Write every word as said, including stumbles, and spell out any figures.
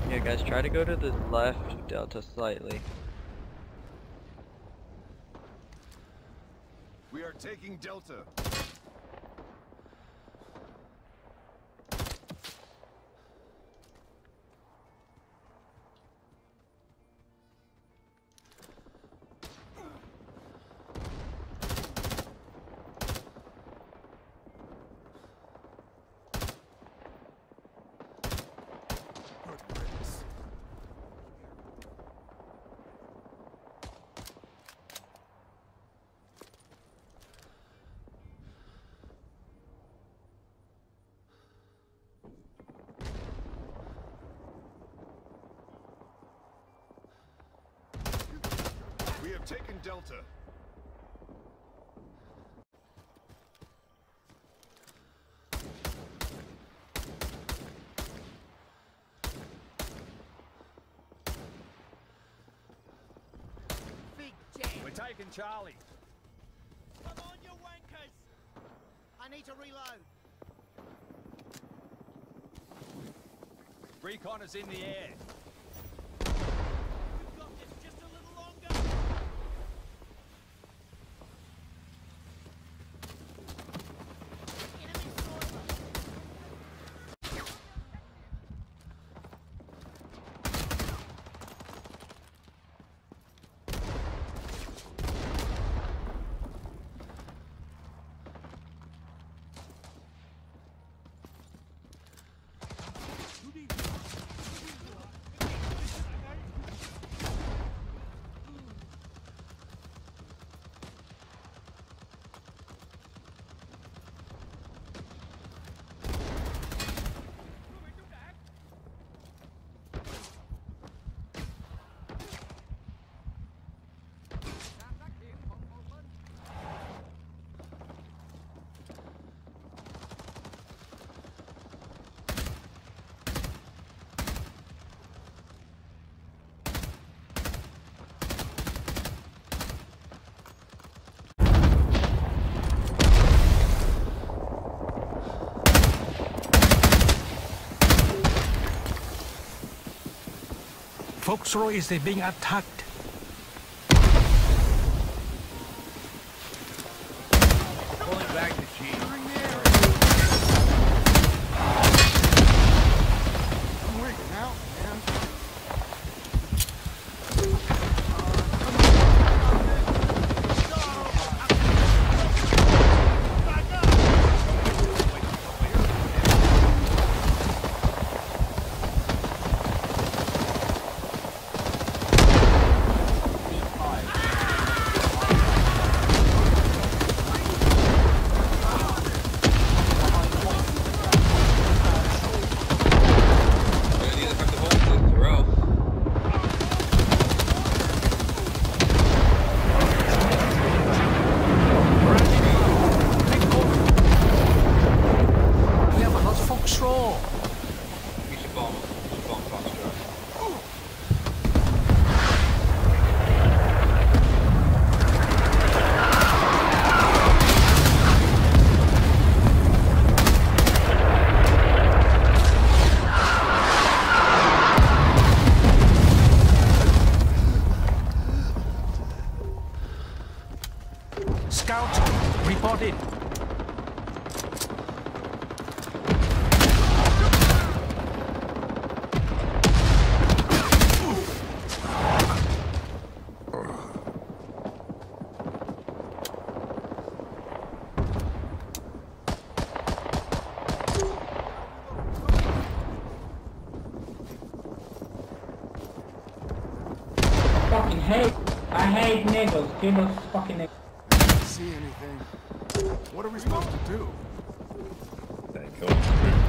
Yeah, guys, try to go to the left of Delta slightly. We are taking Delta. We have taken Delta. Big jam. We're taking Charlie. Come on, you wankers! I need to reload. Recon is in the air. We've got this just a little longer. Enemy sniper. Foxtrot is being attacked. Pulling back the Jeep. I'm weak now, man. We have lost Foxtrot. We should bomb. We should bomb Foxtrot. Scout reported. Fucking hate. I hate niggas. Give us fucking niggas. See anything? What are we supposed to do? Thank you.